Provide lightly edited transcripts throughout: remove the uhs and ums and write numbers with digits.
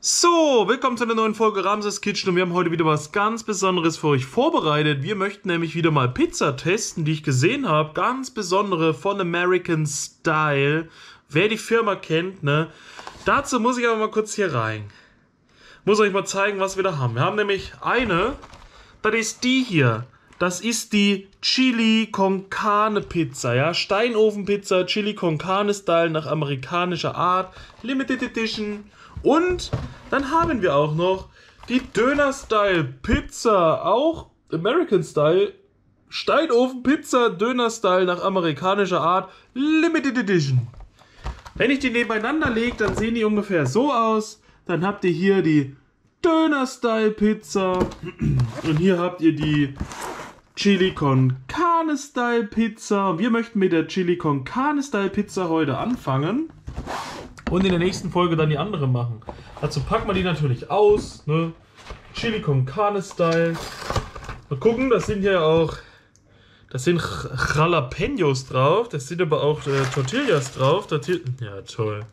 So, willkommen zu einer neuen Folge Ramses Kitchen und wir haben heute wieder was ganz Besonderes für euch vorbereitet. Wir möchten nämlich wieder mal Pizza testen, die ich gesehen habe. Ganz besondere von American Style. Wer die Firma kennt, ne? Dazu muss ich aber mal kurz hier rein. Muss euch mal zeigen, was wir da haben. Wir haben nämlich eine, das ist die hier. Das ist die Chili con Carne Pizza, ja? Steinofenpizza, Chili con Carne Style nach amerikanischer Art, Limited Edition. Und dann haben wir auch noch die Döner-Style Pizza, auch American Style, Steinofen-Pizza, Döner-Style nach amerikanischer Art, Limited Edition. Wenn ich die nebeneinander lege, dann sehen die ungefähr so aus. Dann habt ihr hier die Döner-Style Pizza und hier habt ihr die Chili con Carne Style Pizza. Wir möchten mit der Chili con Carne Style Pizza heute anfangen. Und in der nächsten Folge dann die andere machen. Dazu packen wir die natürlich aus. Ne? Chili con Carne Style. Mal gucken, das sind ja auch. Das sind Jalapenos drauf. Das sind aber auch Tortillas drauf. Ja, toll.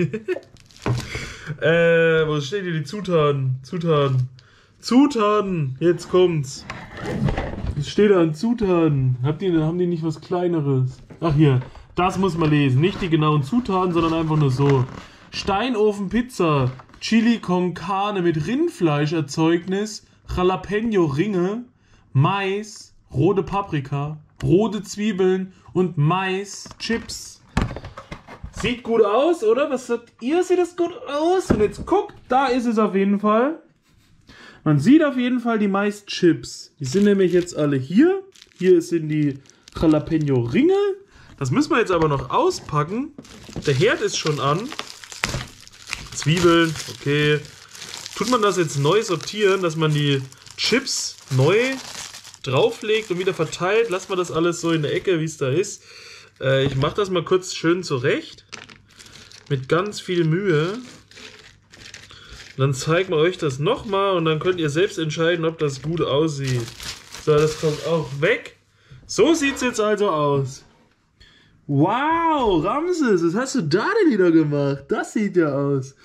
Wo steht hier die Zutaten? Zutaten! Jetzt kommt's. Was steht da an Zutaten? Haben die nicht was Kleineres? Ach hier. Das muss man lesen. Nicht die genauen Zutaten, sondern einfach nur so. Steinofenpizza, Chili con Carne mit Rindfleischerzeugnis, Jalapeno-Ringe, Mais, rote Paprika, rote Zwiebeln und Mais-Chips. Sieht gut aus, oder? Was sagt ihr? Sieht das gut aus? Und jetzt guckt, da ist es auf jeden Fall. Man sieht auf jeden Fall die Mais-Chips. Die sind nämlich jetzt alle hier. Hier sind die Jalapeno-Ringe. Das müssen wir jetzt aber noch auspacken. Der Herd ist schon an. Zwiebeln, okay. Tut man das jetzt neu sortieren, dass man die Chips neu drauflegt und wieder verteilt? Lassen wir das alles so in der Ecke, wie es da ist. Ich mache das mal kurz schön zurecht. Mit ganz viel Mühe. Dann zeigen wir euch das nochmal und dann könnt ihr selbst entscheiden, ob das gut aussieht. So, das kommt auch weg. So sieht es jetzt also aus. Wow, Ramses, was hast du da denn wieder gemacht? Das sieht ja aus.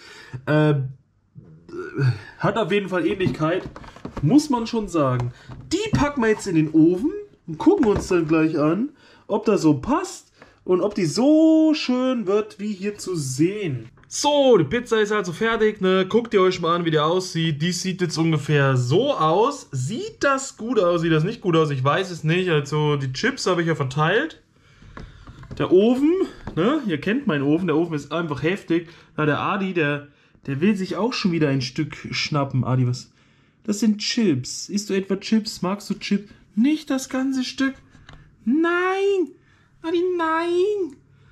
Hat auf jeden Fall Ähnlichkeit, muss man schon sagen. Die packen wir jetzt in den Ofen und gucken uns dann gleich an, ob das so passt und ob die so schön wird, wie hier zu sehen. So, die Pizza ist also fertig, ne? Guckt ihr euch mal an, wie die aussieht. Die sieht jetzt ungefähr so aus. Sieht das gut aus, sieht das nicht gut aus? Ich weiß es nicht. Also die Chips habe ich ja verteilt. Der Ofen, ne? Ihr kennt meinen Ofen, der Ofen ist einfach heftig. Da der Adi, der will sich auch schon wieder ein Stück schnappen. Adi, was? Das sind Chips. Isst du etwa Chips? Magst du Chips? Nicht das ganze Stück. Nein! Adi, nein!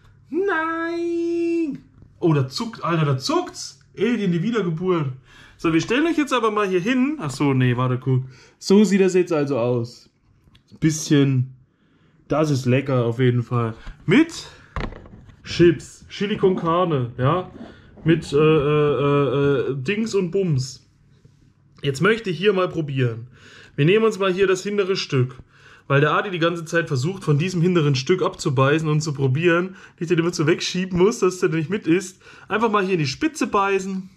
Nein! Oh, da zuckt, Alter, da zuckt's! Alien, die Wiedergeburt. So, wir stellen euch jetzt aber mal hier hin. Ach so, nee, warte, guck. So sieht das jetzt also aus. Bisschen. Das ist lecker auf jeden Fall. Mit Chips, Chili con Carne, ja. Mit Dings und Bums. Jetzt möchte ich hier mal probieren. Wir nehmen uns mal hier das hintere Stück. Weil der Adi die ganze Zeit versucht, von diesem hinteren Stück abzubeißen und zu probieren. Nicht, den immer so wegschieben muss, dass der nicht mit isst. Einfach mal hier in die Spitze beißen.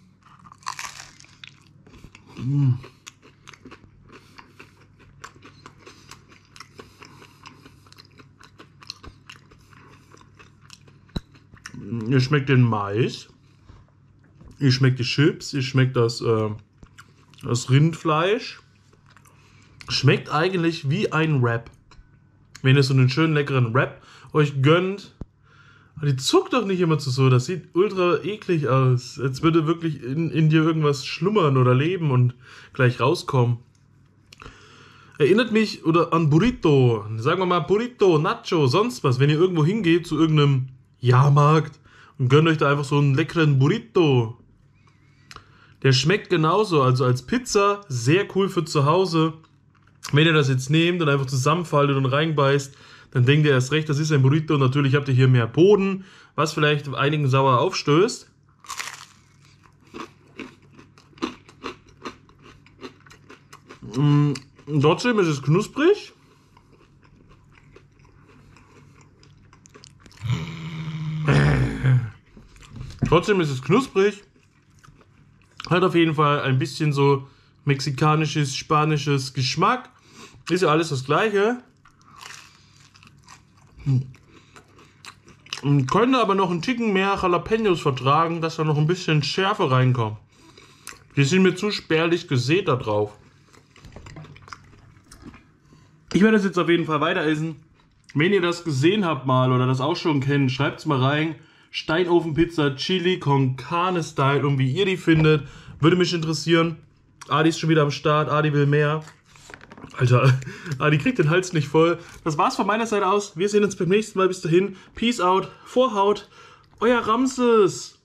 Ihr schmeckt den Mais, ihr schmeckt die Chips, ihr schmeckt das Rindfleisch. Schmeckt eigentlich wie ein Wrap. Wenn ihr so einen schönen leckeren Wrap euch gönnt. Aber die zuckt doch nicht immer so, das sieht ultra eklig aus. Als würde wirklich in dir irgendwas schlummern oder leben und gleich rauskommen. Erinnert mich an Burrito, sagen wir mal Burrito, Nacho, sonst was. Wenn ihr irgendwo hingeht zu irgendeinem Jahrmarkt und gönnt euch da einfach so einen leckeren Burrito. Der schmeckt genauso, also als Pizza, sehr cool für zu Hause. Wenn ihr das jetzt nehmt und einfach zusammenfaltet und reinbeißt, dann denkt ihr erst recht, das ist ein Burrito. Natürlich habt ihr hier mehr Boden, was vielleicht einigen sauer aufstößt. Trotzdem ist es knusprig. Trotzdem ist es knusprig. Hat auf jeden Fall ein bisschen so mexikanisches, spanisches Geschmack. Ist ja alles das gleiche. Und könnte aber noch einen Ticken mehr Jalapenos vertragen, dass da noch ein bisschen Schärfe reinkommt. Die sind mir zu spärlich gesät da drauf. Ich werde das jetzt auf jeden Fall weiter essen. Wenn ihr das gesehen habt mal oder das auch schon kennt, schreibt es mal rein. Steinofenpizza Chili con Carne Style und wie ihr die findet, würde mich interessieren. Adi ist schon wieder am Start, Adi will mehr. Alter, Adi kriegt den Hals nicht voll. Das war's von meiner Seite aus. Wir sehen uns beim nächsten Mal. Bis dahin. Peace out. Vorhaut. Euer Ramses.